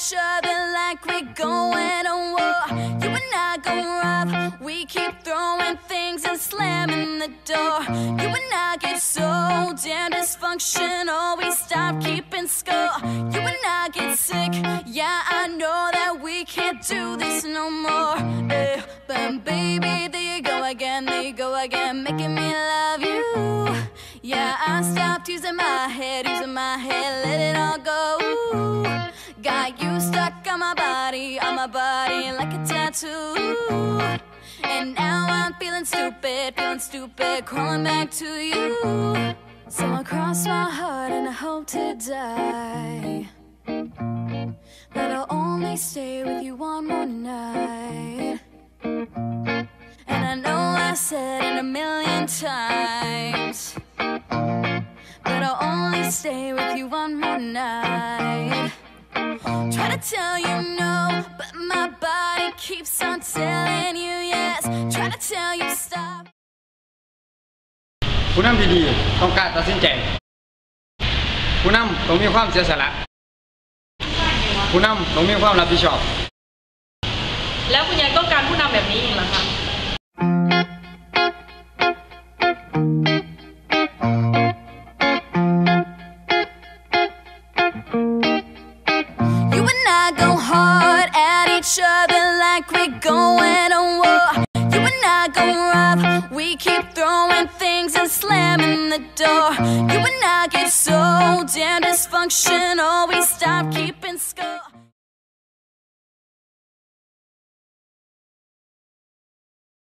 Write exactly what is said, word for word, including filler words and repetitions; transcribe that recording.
each other like we're going to war. You and I go rough, we keep throwing things and slamming the door. You and I get so damn dysfunctional, we stop keeping score. You and I get sick, yeah, I know that we can't do this no more. eh. But baby, there you go again, there you go again, making me love you. Yeah, I stopped using my head, using my head, let it all go. Got you stuck on my body, on my body like a tattoo. And now I'm feeling stupid, feeling stupid, crawling back to you. So I cross my heart and I hope to die, that I'll only stay with you one more night. And I know I said it a million times, but I'll only stay with you one more night. Try to tell you no, but my body keeps on telling you yes. Try to tell you stop. ผู้นำที่ดีต้องการตัดสินใจผู้นำต้องมีความเสียสละผู้นำต้องมีความรับผิดชอบแล้วคุณยายต้องการผู้นำแบบนี้เองเหรอคะ You and I go hard at each other like we're going to war. You and I go rough, we keep throwing things and slamming the door. You and I get so damn dysfunctional, we stop keeping score.